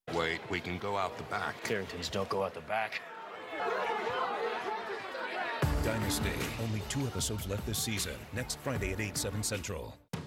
Wait, we can go out the back. Carringtons don't go out the back. Dynasty. Only 2 episodes left this season. Next Friday at 8, 7 Central.